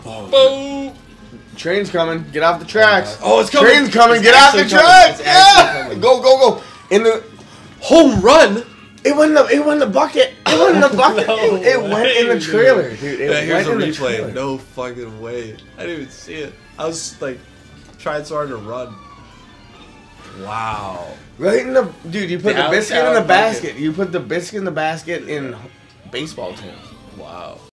Boom! Train's coming. Get off the tracks. Oh, it's coming. Train's coming. It's Get off the actually coming. tracks. It's actually Yeah. coming. Go, go, go. In the Home run. it went in the bucket. It went in the bucket. No it went in the way, trailer, dude. It Yeah, here's went a in the replay. trailer. No fucking way. I didn't even see it. I was like trying so hard to run. Wow. Right in the dude. You put the biscuit in Downtown the bucket. basket. You put the biscuit in the basket in baseball terms. Wow.